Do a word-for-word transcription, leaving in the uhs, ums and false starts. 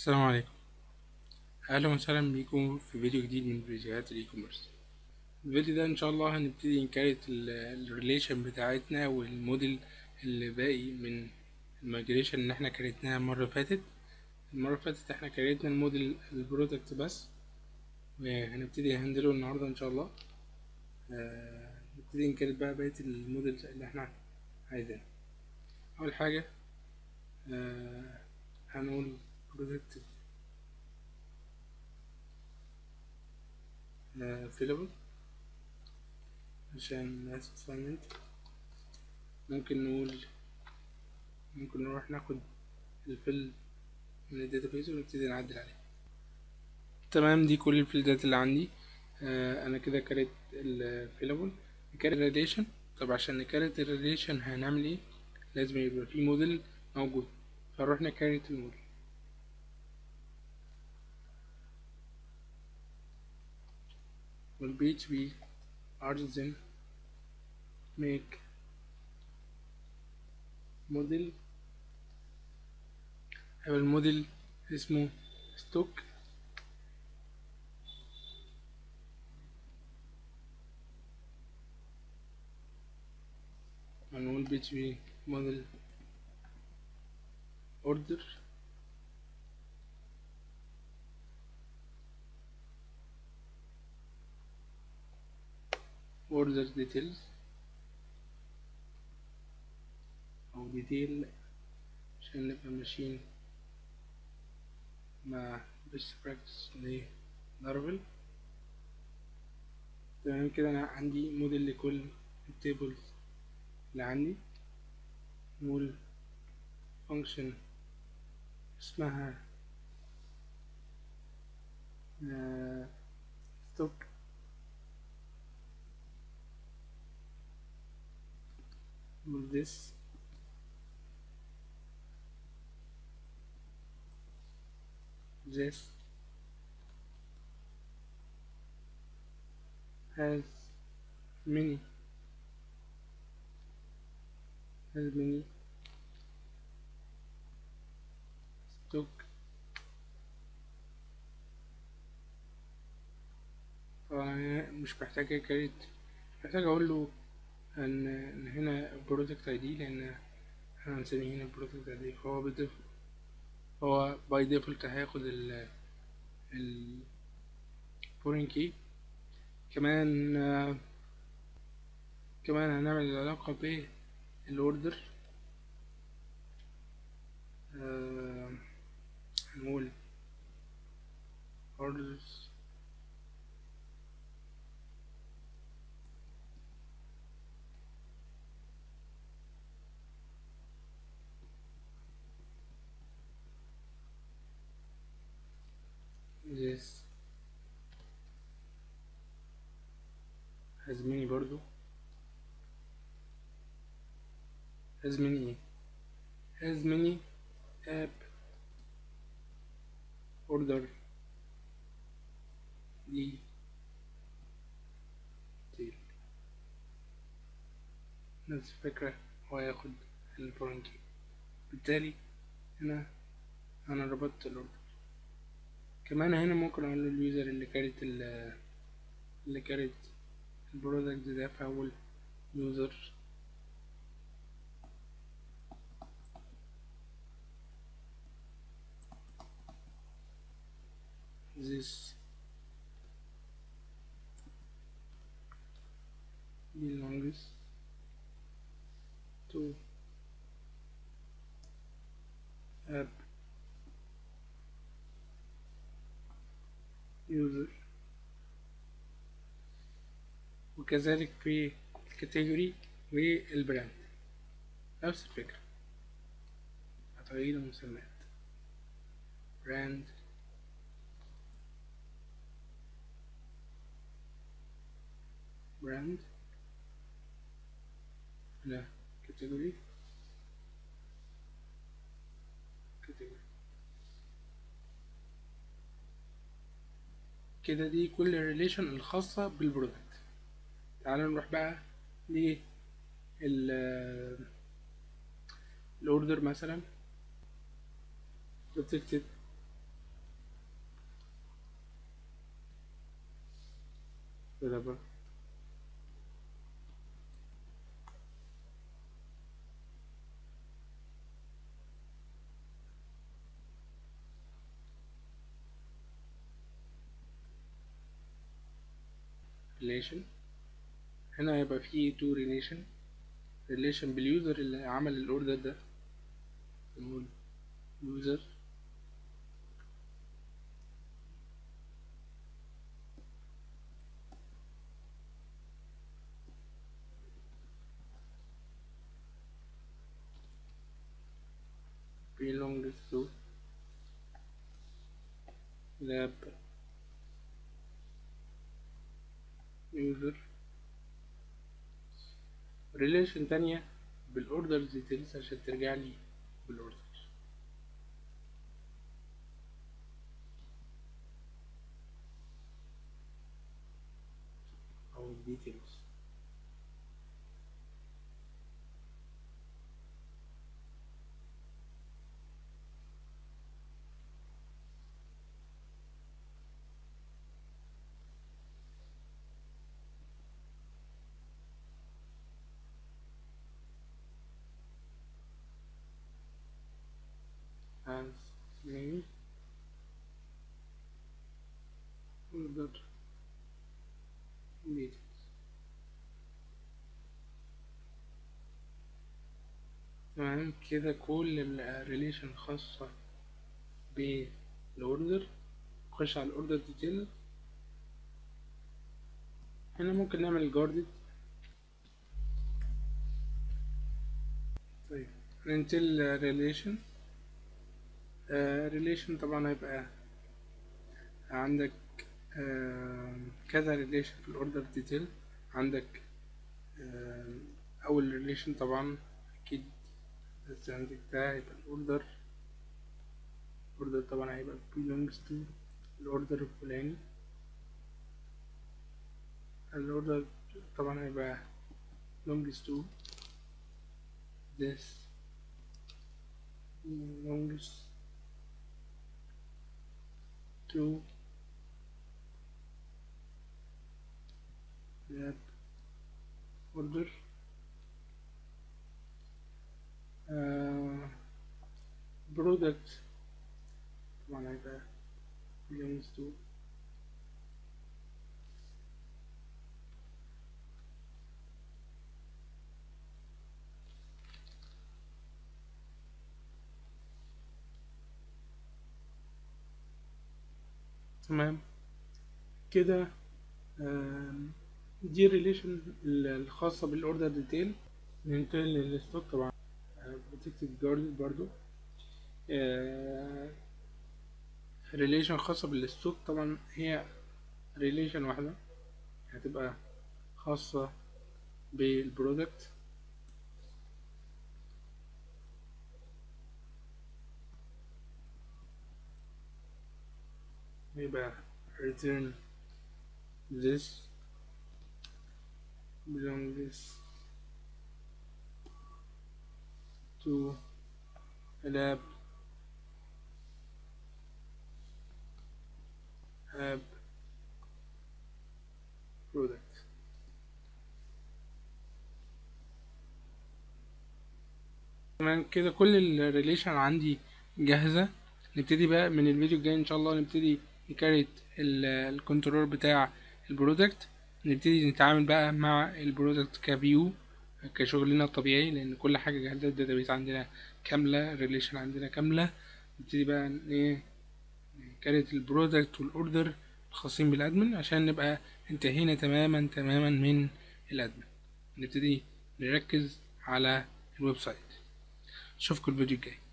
السلام عليكم. اهلا وسهلا بيكم في فيديو جديد من فيديوهات الاي كوميرس. الفيديو ده ان شاء الله هنبتدي نكريت الريليشن بتاعتنا والموديل اللي باقي من الميجريشن اللي احنا كريتناها المره اللي فاتت. المره اللي فاتت احنا كريتنا الموديل البرودكت بس، وهنبتدي هندله النهارده ان شاء الله. آه، نبتدي نكريت بقى بقيه الموديل اللي احنا عايزينها. اول حاجه آه، هنقول برودكت فيلبل عشان الناس تفهم. ممكن نقول ممكن نروح ناخد الفيل من الداتابيز ونبتدي نعدل عليه. تمام، دي كل الفيلدات اللي عندي. آه انا كده كريت الفيلابل، نكريت الريليشن. طب عشان نكريت الريليشن هنعمل ايه؟ لازم يبقى في موديل موجود، فنروح نكريت الموديل. والبي اتش بي artisan make موديل. هيبقى الموديل اسمه ستوك. هنقول بي اتش بي موديل اوردر. اوردر ديتيلز او ديتيل عشان نبقى ماشيين مع best practice للارفل. تمام كده انا عندي موديل لكل التيبلز اللي عندي. نقول function اسمها آه stock نقول this this has many has many stock. طبعا مش محتاج اكريت، محتاج اقول له ان ان هنا product اي دي، لان احنا هنسميه هنا product اي دي، فهو بدف هو باي ديفولت هياخد ال ال foreign key. كمان آه كمان هنعمل العلاقة بالاوردر. آه هنقول orders this has many برضو has many ايه has many app order دي تيل. نفس الفكرة، هو ياخد الفورنكي. بالتالي هنا انا ربطت الاوردر. كمان هنا ممكن اقول له اليوزر اللي كارت اللي كارت البرودكت ده، فاول يوزر this belongs to app user. وكذلك في الكاتيجوري والبراند نفس الفكرة، تغيير المسميات براند براند هنا كاتيجوري كاتيجوري. كده دي كل الريليشن الخاصة بالبرودكت. تعالوا نروح بقى ل الاوردر مثلا protected كده بقى relation. هنا هيبقى فيه تو relation relation باليوزر اللي عمل الاوردر ده، نقول user belongs to lab user. relation تانية بالاوردر ديتيلز عشان ترجع لي بالاوردر او الديتيلز. as name order details. تمام كده كل الريليشن خاصة بالاوردر. نخش على الاوردر ديتيل. هنا ممكن نعمل جاردد. طيب ننتل ريليشن. ريليشن طبعا هيبقى عندك آه كذا ريليشن في الاوردر ديتيل. عندك آه اول ريليشن طبعا اكيد بس عندك ده هيبقى الاوردر. الاوردر طبعا هيبقى belongs to الاوردر الفلاني. الاوردر طبعا هيبقى belongs to this belongs to that order. uh, product طبعا هيبقى belongs to تمام كده. دي ريليشن الخاصة بالاوردر ديتيل. ننتقل للستوك طبعا بتكتب جاردد برضو. ريليشن خاصة بالستوك طبعا هي ريليشن واحدة هتبقى خاصة بالبرودكت. يبقى return this belongs to lab app product. تمام كده كل الريليشن عندي جاهزة. نبتدي بقى من الفيديو الجاي ان شاء الله نبتدي نكريت الكنترول بتاع البرودكت. نبتدي نتعامل بقى مع البرودكت كفيو كشغلنا الطبيعي لان كل حاجة جاهزة. الداتابيس عندنا كاملة، الريليشن عندنا كاملة. نبتدي بقى ايه نكريت البرودكت والاوردر الخاصين بالادمن عشان نبقى انتهينا تماما تماما من الادمن. نبتدي نركز على الويب سايت. اشوفكم الفيديو الجاي.